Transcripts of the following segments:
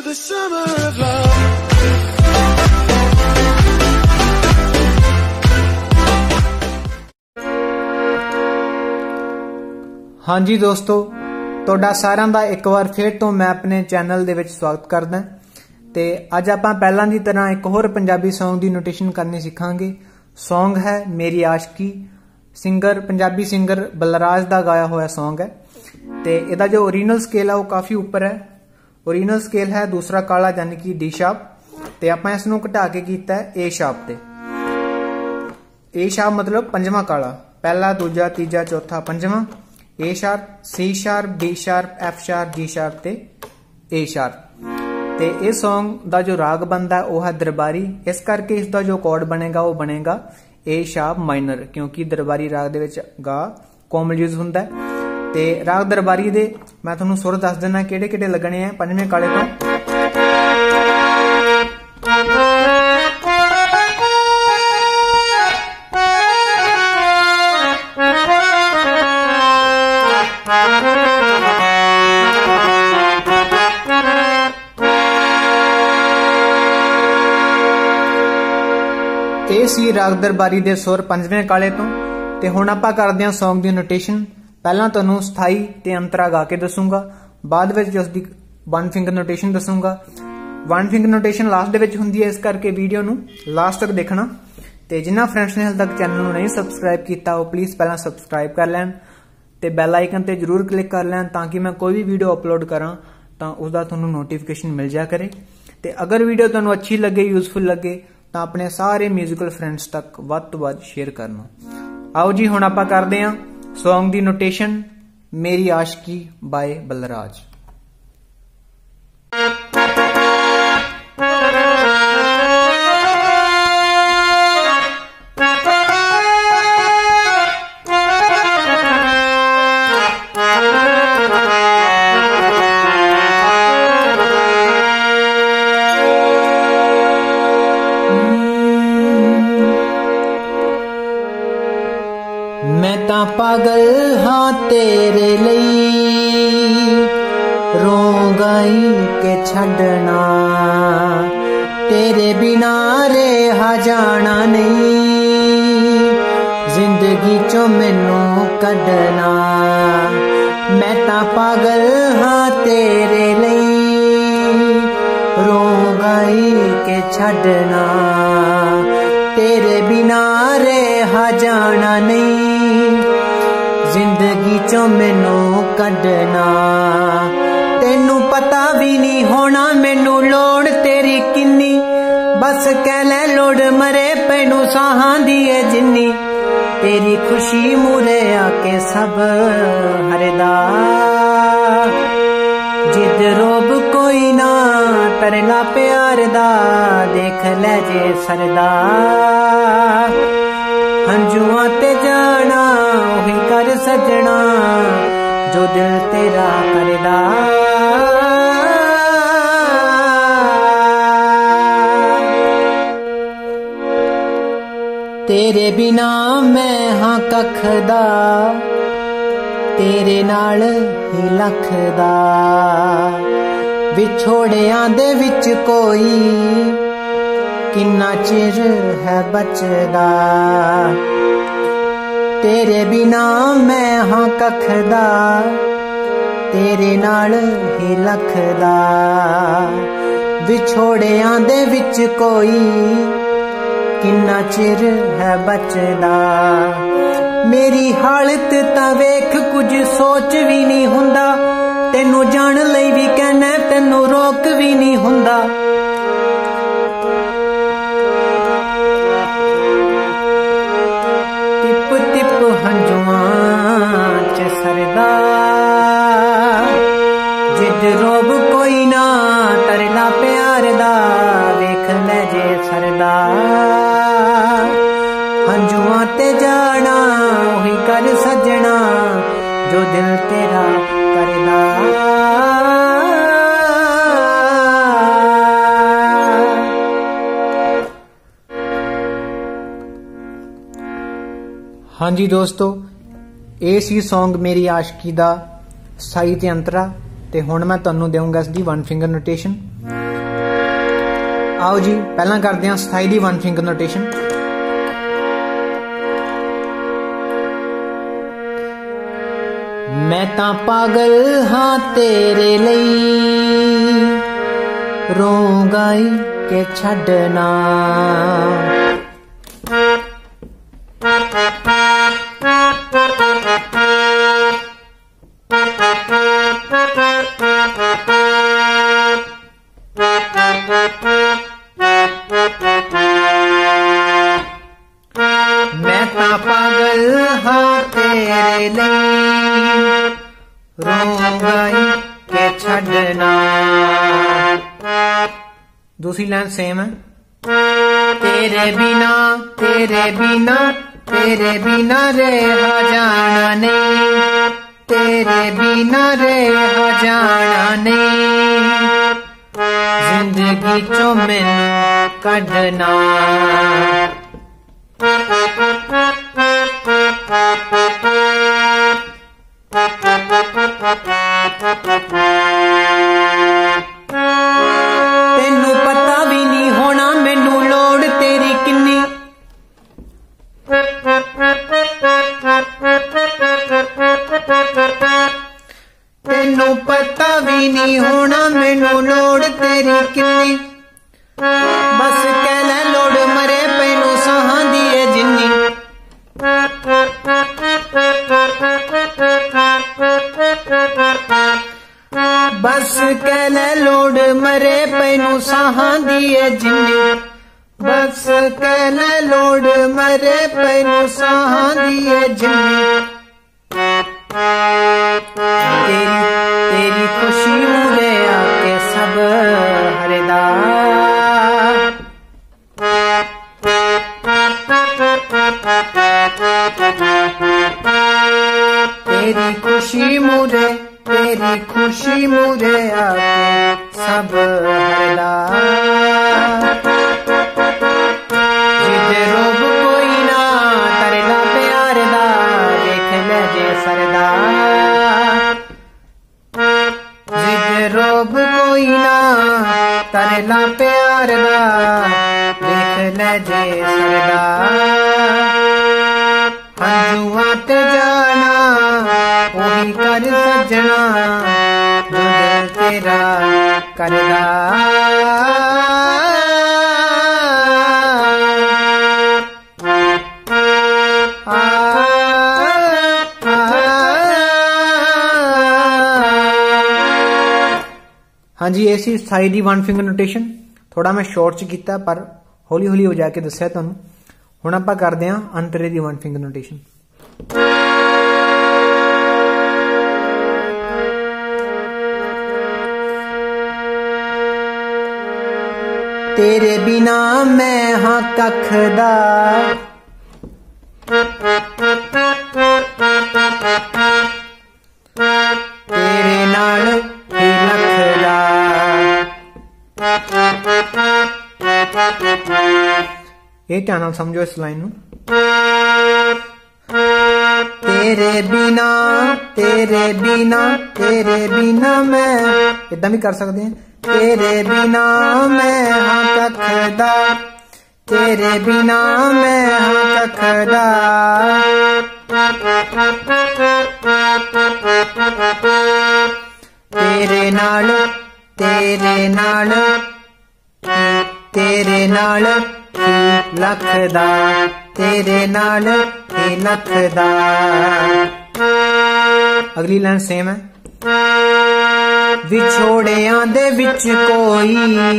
the summer of love. हाँ जी दोस्तों, ਤੁਹਾਡਾ ਸਾਰਿਆਂ ਦਾ ਇੱਕ ਵਾਰ ਫੇਰ ਤੋਂ ਮੈਂ ਆਪਣੇ ਚੈਨਲ ਦੇ ਵਿੱਚ ਸਵਾਗਤ ਕਰਦਾ ਤੇ ਅੱਜ ਆਪਾਂ ਪਹਿਲਾਂ ਦੀ ਤਰ੍ਹਾਂ ਇੱਕ ਹੋਰ ਪੰਜਾਬੀ Song ਦੀ ਨੋਟੇਸ਼ਨ ਕਰਨੀ ਸਿੱਖਾਂਗੇ। Song है मेरी आशिकी, सिंगर पंजाबी सिंगर बलराज ਦਾ गाया ਹੋਇਆ Song है ਤੇ ਇਹਦਾ जो ओरिजिनल स्केल है वो काफ़ी ऊपर है। ओरिजिनल स्केल है दूसरा काला यानी कि डी शार्प ਤੇ ਆਪਾਂ ਇਸ ਨੂੰ ਘਟਾ ਕੇ ਕੀਤਾ ਹੈ ए शार्प ਤੇ। ए शार्प मतलब पंजवां काला, पहला दूजा तीजा चौथा पंजवां। A sharp, C sharp, D sharp, F sharp, G sharp ते ए शार्प। ते इस सॉन्ग का जो राग बनता है वह है दरबारी, इस करके इसका जो कॉर्ड बनेगा वो बनेगा ए शार्प माइनर, क्योंकि दरबारी राग दे विच गा कोमल यूज हुंदा है। ते राग दरबारी दे मैं तुहानूं सुर दस दिना किहड़े किहड़े लगने हैं पंजवें काले तो। ਇਹ ਸੀ ਰਾਗ ਦਰਬਾਰੀ ਦੇ ਸੁਰ ਪੰਜਵੇਂ ਕਾਲੇ ਤੋਂ। ਤੇ ਹੁਣ ਆਪਾਂ ਕਰਦੇ ਹਾਂ Song ਦੀ ਨੋਟੇਸ਼ਨ। ਪਹਿਲਾਂ ਤੁਹਾਨੂੰ ਸਥਾਈ ਤੇ ਅੰਤਰਾ ਗਾ ਕੇ ਦੱਸੂਗਾ, ਬਾਅਦ ਵਿੱਚ ਉਸ ਦੀ ਵਨ ਫਿੰਗਰ ਨੋਟੇਸ਼ਨ ਦੱਸੂਗਾ। ਵਨ ਫਿੰਗਰ ਨੋਟੇਸ਼ਨ ਲਾਸਟ ਦੇ ਵਿੱਚ ਹੁੰਦੀ ਹੈ, ਇਸ ਕਰਕੇ ਵੀਡੀਓ ਨੂੰ ਲਾਸਟ ਤੱਕ ਦੇਖਣਾ। ਤੇ ਜਿਨ੍ਹਾਂ ਫਰੈਂਡਸ ਨੇ ਹਾਲੇ ਤੱਕ ਚੈਨਲ ਨੂੰ ਨਹੀਂ ਸਬਸਕ੍ਰਾਈਬ ਕੀਤਾ ਉਹ ਪਲੀਜ਼ ਪਹਿਲਾਂ ਸਬਸਕ੍ਰਾਈਬ ਕਰ ਲੈਣ ਤੇ ਬੈਲ ਆਈਕਨ ਤੇ ਜਰੂਰ ਕਲਿੱਕ ਕਰ ਲੈਣ, ਤਾਂ ਕਿ ਮੈਂ ਕੋਈ ਵੀ ਵੀਡੀਓ ਅਪਲੋਡ ਕਰਾਂ ਤਾਂ ਉਸ ਦਾ ਤੁਹਾਨੂੰ ਨੋਟੀਫਿਕੇਸ਼ਨ ਮਿਲ ਜਾ ਕਰੇ। ਤੇ ਅਗਰ ਵੀਡੀਓ ਤੁਹਾਨੂੰ ਅੱਛੀ ਲੱਗੇ, ਯੂਜ਼ਫੁਲ ਲੱਗੇ ਤਾਂ ਆਪਣੇ ਸਾਰੇ ਮਿਊਜ਼ੀਕਲ ਫਰੈਂਡਸ ਤੱਕ ਵੱਧ ਤੋਂ ਵੱਧ ਸ਼ੇਅਰ ਕਰਨਾ। ਆਓ ਜੀ ਹੁਣ ਆਪਾਂ ਕਰਦੇ ਹਾਂ Song ਦੀ ਨੋਟੇਸ਼ਨ ਮੇਰੀ ਆਸ਼ਕੀ ਬਾਏ ਬਲਰਾਜ। मैं तां पागल हाँ तेरे लई, रोंगाई के छड़ना तेरे बिना रेहा जाना नहीं, जिंदगी चो मैनू कढना। मैं तां पागल हाँ तेरे लई, रोंगाई के छड़ना तेरे बिना रेहा जाना नहीं, जिंदगी चो मैनू कढना। तेनू पता भी नहीं होना मैनू लोड़ तेरी किन्नी, बस कह ले लोड़ मरे पैनू साहां दी है जिन्नी, तेरी खुशी मुरे आके सब हरदा, जिद रोब कोई ना तरला प्यार दा, देख ले जे सरदा, हंजुआं ते जाना ओही कर सजना, जो दिल तेरा करदा। तेरे बिना मैं हाँ कखदा, तेरे नाल ही लखदा, विछोड़ियां दे विच कोई किन्ना चिर है बचदा, तेरे बिना मैं हाँ कखदा, तेरे नाल ही लखदा, विछोड़ियां दे विच कोई किन्ना चिर है बचदा। मेरी हालत तां वेख कुछ सोच भी नहीं हुंदा, तेनू जान लई भी कहना तेनू रोक भी नहीं हुंदा। टिप टिप हंजुआं च सरदा, जिद रोब कोई ना तरला प्यार दा, वेख ले जे सरदा, हंजुआं ते जाना ओही कर सजना, जो दिल तेरा करदा। हाँ जी दोस्तों, ये सी Song मेरी आशिकी दा साई ते अंतरा। ते हुण मैं तुहानूं देऊंगा इसदी वन फिंगर नोटेशन। आओ जी पहला करते हैं स्थाई दी वन फिंगर नोटेशन। मैं तां पागल हाँ तेरे लई रोंगाई के छड़ना। मैं तां पागल हाँ तेरे लई रोंगाई के छड़ना। दूसरी लाइन सेम है। तेरे बिना तेरे बिना तेरे बिना रहा जाना नहीं, तेरे बिना रहा जाना नहीं, जिंदगी चो मैनू कढना। तेनू पता भी नहीं होना मैनू लोड़ तेरी किन्नी। तेनू पता भी नहीं होना मैनू लोड़ तेरी किन्नी। बस कह ले लोड़ मरे पैनू साहां दी ए जिन्नी। बस कह ले लोड़ मरे पैनू साहां दी ए जिन्नी। बस कह ले लोड़ मरे पैनू साहां दी ए जिन्नी। तेरी खुशी मुझे आके सब हरदा। तेरी खुशी मुझे आके सब हरदा। जिद रोब कोई ना तरला प्यार दा, देख ले जे सरदा। जिद रोब कोई ना तरला प्यार दा, देख ले जे सरदा। हंजुआ ते जाना ओही कर सजना, जो दिल तेरा करदा। हाँ जी ये सी स्थाई दी वन फिंगर नोटेशन। थोड़ा मैं शॉर्ट च कीता पर हौली हौली हो जाके दस्सिया तुहानू। हुण आपां करदे हां अंतरे दी वन फिंगर नोटेशन। तेरे बिना मैं हाँ कख दा, तेरे नाल ही लखदा। ये ध्यान नाल समझो इस लाइन नू। तेरे बिना तेरे बिना तेरे बिना मैं, इदां भी कर सकते हैं। तेरे बिना मैं हाँ कखदा, तेरे बिना मैं हाँ कखदा। तेरे नाल तेरे नाल तेरे नाल ही लखदा, तेरे नाल ही लखदा। अगली लाइन सेम है। विछोड़ियां दे विच कोई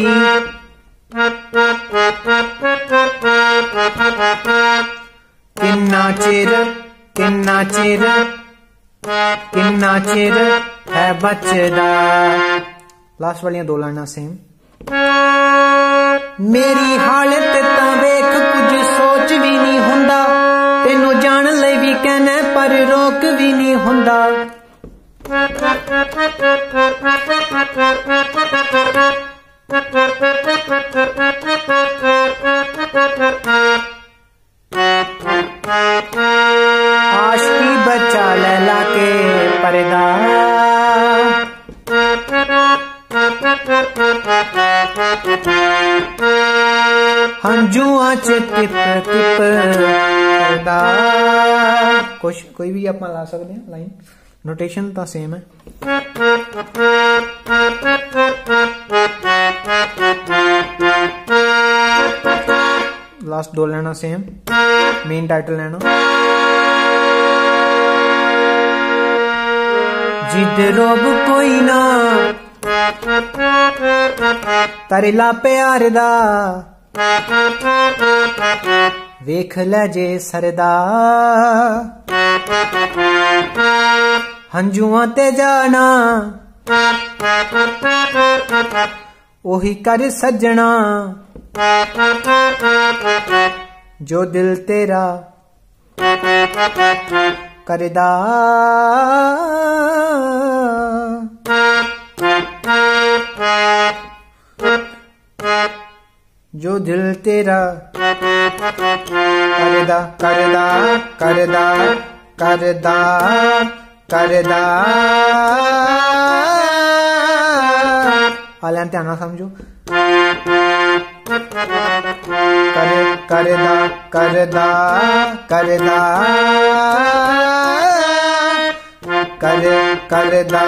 किन्ना चिर किन्ना चिर किन्ना चिर है बचदा। लास्ट वालियां दो लाइनां सेम। मेरी हालत तां वेख कुछ सोच भी नहीं हुंदा, तेनू जान लई भी कहना पर रोक भी नहीं हुंदा। आशिकी बचा लैला के पर्दा। ਹੰਝੂਆਂ ਚ ਤਿਪ ਤਿਪ ਕਰਦਾ। ਕੁਛ ਕੋਈ ਵੀ ਆਪਾਂ ਲਾ ਸਕਦੇ ਹਾਂ ਲਾਈਨ, ਨੋਟੇਸ਼ਨ ਤਾਂ ਸੇਮ ਹੈ। ਲਾਸਟ ਦੋ ਲੈਣਾ ਸੇਮ, ਮੇਨ ਟਾਈਟਲ ਲੈਣਾ। जिद रोब कोई ना तरला प्यार दा, वेख ले जे सरदा। हंजुआं ते जाना ओही कर सजना, जो दिल तेरा करदा। जो दिल तेरा करदा करदा करदा करदा करदा। हाल ध्यान ना समझो। करदा करदा करदा करदा।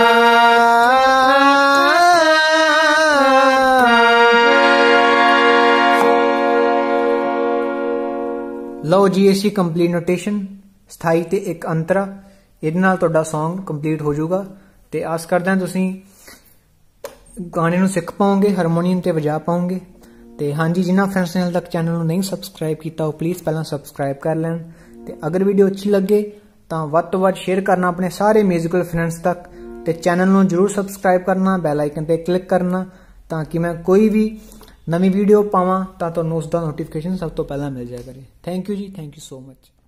ਲਓ ਜੀ ਇਸੀ ਕੰਪਲੀਟ ਨੋਟੇਸ਼ਨ, ਸਥਾਈ ਤੇ ਇੱਕ ਅੰਤਰਾ, ਇਹਦੇ ਨਾਲ ਤੁਹਾਡਾ Song ਕੰਪਲੀਟ ਹੋ ਜਾਊਗਾ। ਤੇ ਆਸ ਕਰਦਾ ਤੁਸੀਂ ਗਾਣੇ ਨੂੰ ਸਿੱਖ ਪਾਓਗੇ, ਹਾਰਮੋਨੀਅਮ ਤੇ ਵਜਾ ਪਾਓਗੇ। ਤੇ ਹਾਂਜੀ, ਜਿਨ੍ਹਾਂ ਫਰੈਂਡਸ ਨੇ ਹਾਲੇ ਤੱਕ ਚੈਨਲ ਨੂੰ ਨਹੀਂ ਸਬਸਕ੍ਰਾਈਬ ਕੀਤਾ ਉਹ ਪਲੀਜ਼ ਪਹਿਲਾਂ ਸਬਸਕ੍ਰਾਈਬ ਕਰ ਲੈਣ। ਤੇ ਅਗਰ ਵੀਡੀਓ ਅੱਛੀ ਲੱਗੇ ਤਾਂ ਵੱਧ ਤੋਂ ਵੱਧ ਸ਼ੇਅਰ ਕਰਨਾ ਆਪਣੇ ਸਾਰੇ ਮਿਊਜ਼ੀਕਲ ਫਰੈਂਡਸ ਤੱਕ। ਤੇ ਚੈਨਲ ਨੂੰ ਜ਼ਰੂਰ ਸਬਸਕ੍ਰਾਈਬ ਕਰਨਾ, ਬੈਲ ਆਈਕਨ ਤੇ ਕਲਿੱਕ ਕਰਨਾ ਤਾਂ ਕਿ ਮੈਂ ਕੋਈ ਵੀ ਨਵੀਂ ਵੀਡੀਓ ਪਾਵਾਂ ਤਾਂ ਤੁਹਾਨੂੰ ਉਸ ਦਾ ਨੋਟੀਫਿਕੇਸ਼ਨ ਸਭ ਤੋਂ ਪਹਿਲਾਂ ਮਿਲ ਜਾਇਆ ਕਰੇ। Thank you ji, thank you so much.